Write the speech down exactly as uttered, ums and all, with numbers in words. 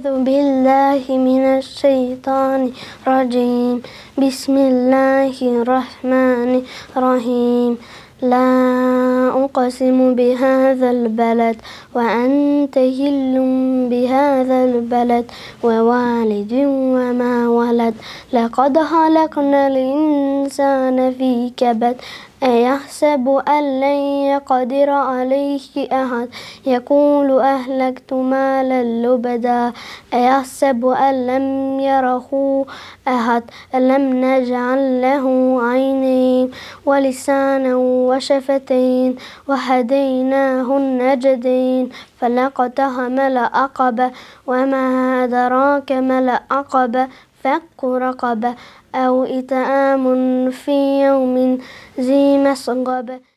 أعوذ بالله من الشيطان الرجيم. بسم الله الرحمن الرحيم. لا أقسم بهذا البلد وأنت حل بهذا البلد ووالد وما ولد. لقد خلقنا الإنسان في كبد أيحسب أن لن يقدر عليه أحد يقول أهلكت مالا لبدا أيحسب أن لم يره أحد ألم نجعل له عينين ولسانا وشفتين وهديناه النجدين فلاقتحم العقبة وما أدراك ما العقبة فك رقبة أو إطعام في يوم ذي مسغبة.